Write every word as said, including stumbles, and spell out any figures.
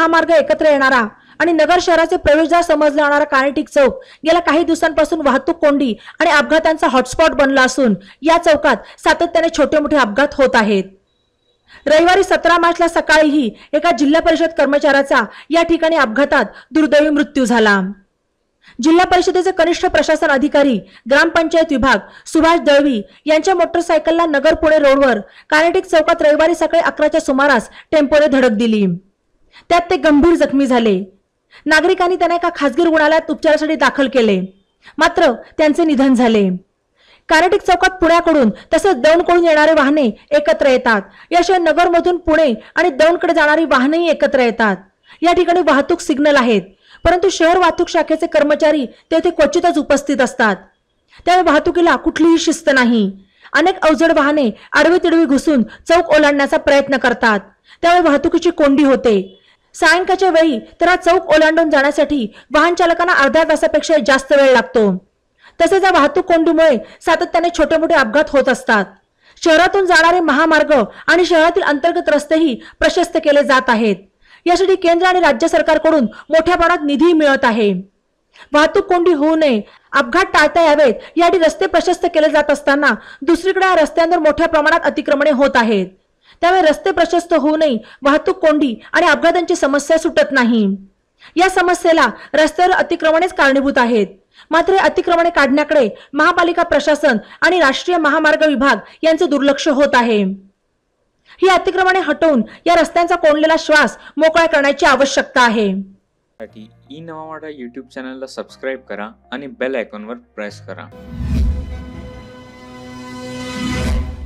महामार्ग एकत्र येणारा आणि नगर शहराचे प्रवेशद्वार समजला जाणारा कानेटिक चौक गेल्या काही दिवसांपासून वाहतूक कोंडी आणि अपघातांचा हॉटस्पॉट बनला असून या चौकात सातत्याने छोटे मोठे अपघात होत आहेत। रविवारी सतरा मार्चला सकाळीही एका जिल्हा परिषद कर्मचाऱ्याचा या ठिकाणी अपघातात दुर्दैवी मृत्यू झाला। जिल्हा परिषदेचे कनिष्ठ प्रशासन अधिकारी ग्रामपंचायत विभाग सुभाष दळवी यांच्या मोटरसायकलला नगर पुणे रोडवर कानेटिक चौकात रविवारी सकाळी अकराच्या सुमारास टेम्पोने धडक दिली। त्यात ते गंभीर जखमी झाले। नागरिकांनी त्यांना एका खासगी रुग्णालयात उपचारासाठी दाखल केले, मात्र त्यांचे निधन झाले। कानेटिक चौकात पुण्याकडून तसेच दौंडकडून येणारे वाहने एकत्र येतात। याशिवाय नगरमधून पुणे आणि दौंडकडे जाणारी वाहनेही एकत्र येतात। या ठिकाणी वाहतूक सिग्नल आहेत, परंतु शहर वाहतूक शाखेचे कर्मचारी तेथे क्वचितच उपस्थित असतात। त्यामुळे वाहतुकीला कुठलीही शिस्त नाही। अनेक अवजड वाहने आडवी तिडवी घुसून चौक ओलांडण्याचा प्रयत्न करतात, त्यामुळे वाहतुकीची कोंडी होते। सायंकाळच्या वेळी तर हा चौक ओलांडून जाण्यासाठी वाहन चालकांना अर्ध्या तासापेक्षा जास्त वेळ लागतो। तसेच या वाहतूक कोंडीमुळे सातत्याने छोटे मोठे अपघात होत असतात। शहरातून जाणारे महामार्ग आणि शहरातील अंतर्गत रस्तेही प्रशस्त केले जात आहेत। यासाठी केंद्र आणि राज्य सरकारकडून मोठ्या प्रमाणात निधी मिळत आहे। वाहतूक कोंडी होऊ नये, अपघात टाळता यावेत यासाठी रस्ते प्रशस्त केले जात असताना दुसरीकडे या रस्त्यांवर मोठ्या प्रमाणात अतिक्रमणे होत आहेत। त्यामुळे रस्ते प्रशस्त होऊ नये, वाहतूक कोंडी आणि अपघातांची समस्या सुटत नाही। या समस्येला रस्त्यावर अतिक्रमणेच कारणीभूत आहेत। मात्र अतिक्रमणे काढण्याकडे महापालिका प्रशासन आणि राष्ट्रीय महामार्ग विभाग यांचे दुर्लक्ष होत आहे। ही अतिक्रमणे हटवून या रस्त्यांचा कोंडलेला श्वास मोकळा करण्याची आवश्यकता आहे। ई नवा मराठा यूट्यूब चॅनलला सबस्क्राइब करा आणि बेल आयकॉनवर प्रेस करा।